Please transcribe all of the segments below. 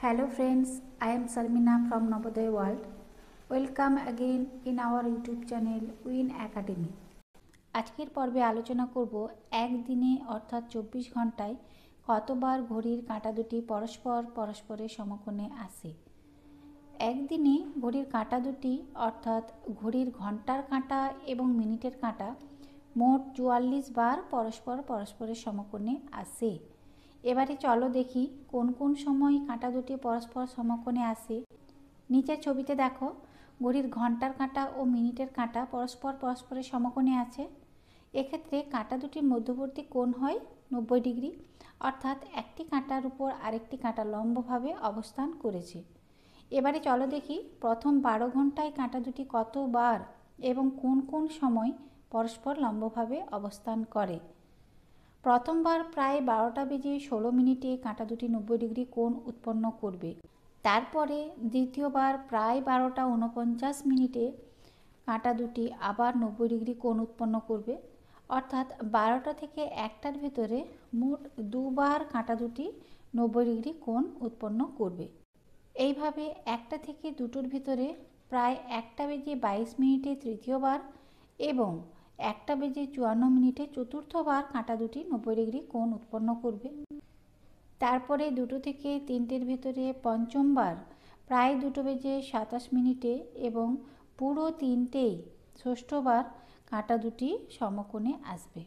Hello friends, I am Sarmina from Navodaya World. Welcome again in our YouTube channel Win Academy. আজকের পর্বে আলোচনা করব একদিনে অর্থাৎ 24 ঘন্টায় কতবার ঘড়ির কাঁটা দুটি পরস্পরের সমকোণে আসে। একদিনে ঘড়ির কাঁটা দুটি অর্থাৎ ঘড়ির ঘন্টার কাঁটা এবং মিনিটের কাঁটা মোট 44 বার পরস্পরের সমকোণে আসে। এবারে চলো দেখি কোন কোন সময় কাঁটা দুটি পরস্পর সমকোণে আসে। নিচের ছবিতে দেখো ঘড়ির ঘন্টার কাঁটা ও মিনিটের কাঁটা পরস্পরের সমকোণে আছে। এক্ষেত্রে কাঁটা দুটির মধ্যবর্তী কোণ হয় 90 ডিগ্রি, অর্থাৎ একটি কাঁটার উপর আরেকটি কাঁটা লম্বভাবে অবস্থান করেছে। এবারে চলো দেখি প্রথম 12 ঘন্টায় কাঁটা দুটি কতবার এবং কোন কোন সময় পরস্পর লম্বভাবে অবস্থান করে। প্রথমবার প্রায় 12টা বেজে 16 মিনিটে কাঁটা দুটি 90 ডিগ্রি কোণ উৎপন্ন করবে। তারপরে দ্বিতীয়বার প্রায় 12টা 49 মিনিটে কাঁটা দুটি আবার 90 ডিগ্রি কোণ উৎপন্ন করবে, অর্থাৎ 12টা থেকে 1টার ভেতরে মোট দুবার কাঁটা দুটি 90 ডিগ্রি কোণ উৎপন্ন করবে। এইভাবে 1টা থেকে 2টোর ভিতরে প্রায় 1টা বেজে 22 মিনিটে তৃতীয়বার এবং 1টা বেজে 54 মিনিটে চতুর্থবার কাঁটা দুটি 90 ডিগ্রি কোণ উৎপন্ন করবে। তারপরে 2টো থেকে 3টের ভিতরে পঞ্চমবার প্রায় 2টো বেজে 27 মিনিটে এবং পুরো 3টেই ষষ্ঠবার কাঁটা দুটি সমকোণে আসবে।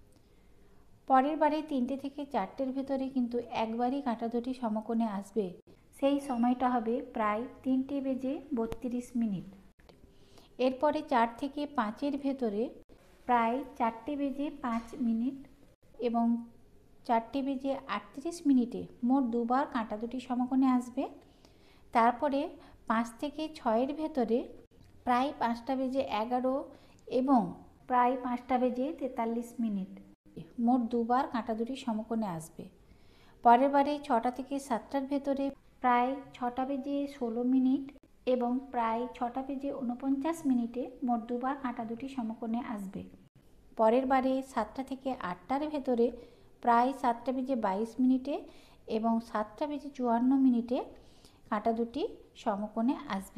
পরের বারে 3টে থেকে 4টের ভেতরে কিন্তু একবারই কাঁটা দুটি সমকোণে আসবে। সেই সময়টা হবে প্রায় 3টে বেজে 32 মিনিট। এরপরে 4 থেকে 5এর ভেতরে প্রায় 4টে বেজে 5 মিনিট এবং 4টে বেজে 38 মিনিটে মোট দুবার কাঁটা দুটি সমকোণে আসবে। তারপরে 5 থেকে 6এর ভেতরে প্রায় 5টা বেজে 11 এবং প্রায় 5টা বেজে 43 মিনিট মোট দুবার কাঁটা দুটি সমকোণে আসবে। পরের বারে 6টা থেকে 7টার ভেতরে প্রায় 6টা বেজে 16 মিনিট এবং প্রায় 6টা বেজে 49 মিনিটে মোট দুবার কাঁটা দুটি সমকোণে আসবে। পরের বারে 7টা থেকে 8টার ভেতরে প্রায় 7টা বেজে 22 মিনিটে এবং 7টা বেজে 54 মিনিটে কাঁটা দুটি সমকোণে আসবে।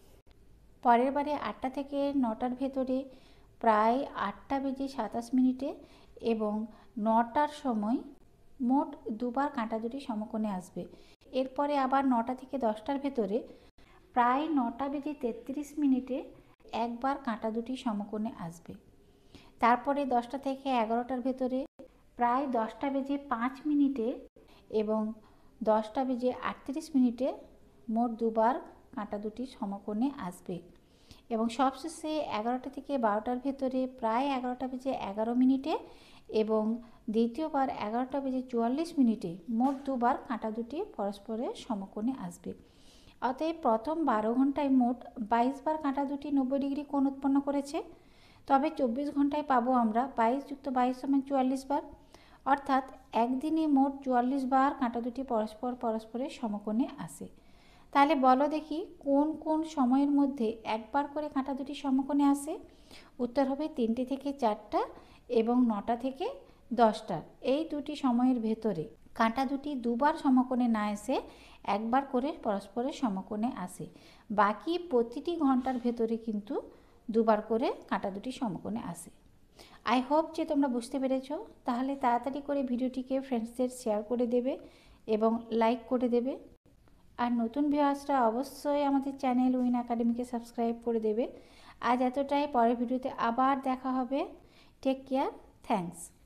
পরের বারে 8টা থেকে 9টার ভেতরে প্রায় 8টা বেজে 27 মিনিটে এবং 9টার সময় মোট দুবার কাঁটা দুটি সমকোণে আসবে। এরপরে আবার 9টা থেকে 10টার ভেতরে প্রায় 9টা বেজে 33 মিনিটে একবার কাঁটা দুটি সমকোণে আসবে। তারপরে 10টা থেকে 11টার ভেতরে প্রায় 10টা বেজে 5 মিনিটে এবং 10টা বেজে 38 মিনিটে মোট দুবার কাঁটা দুটি সমকোণে আসবে। এবং সবশেষে 11টা থেকে 12টার ভেতরে প্রায় 11টা বেজে 11 মিনিটে এবং দ্বিতীয়বার 11টা বেজে 44 মিনিটে মোট দুবার কাঁটা দুটি পরস্পরের সমকোণে আসবে। অতএব প্রথম 12 ঘন্টায় মোট 22 বার কাঁটা দুটি 90 ডিগ্রি কোণ উৎপন্ন করেছে। তবে 24 ঘন্টায় পাবো আমরা 22 যুক্ত 22 সমান 44 বার, অর্থাৎ একদিনে মোট 44 বার কাঁটা দুটি পরস্পরের সমকোণে আসে। তাহলে বলো দেখি কোন কোন সময়ের মধ্যে একবার করে কাঁটা দুটি সমকোণে আসে। উত্তর হবে 3টে থেকে 4টা এবং 9টা থেকে 10টা। এই দুটি সময়ের ভেতরে কাঁটা দুটি দুবার সমকোণে না এসে একবার করে পরস্পরের সমকোণে আসে। বাকি প্রতিটি ঘন্টার ভেতরে কিন্তু দুবার করে কাঁটা দুটি সমকোণে আসে। আই হোপ যে তোমরা বুঝতে পেরেছো। তাহলে তাড়াতাড়ি করে ভিডিওটিকে ফ্রেন্ডসদের শেয়ার করে দেবে এবং লাইক করে দেবে। আর নতুন ভিউয়ার্সরা অবশ্যই আমাদের চ্যানেল উইন একাডেমিকে সাবস্ক্রাইব করে দেবে। আজ এতটাই, পরের ভিডিওতে আবার দেখা হবে। Take care, thanks.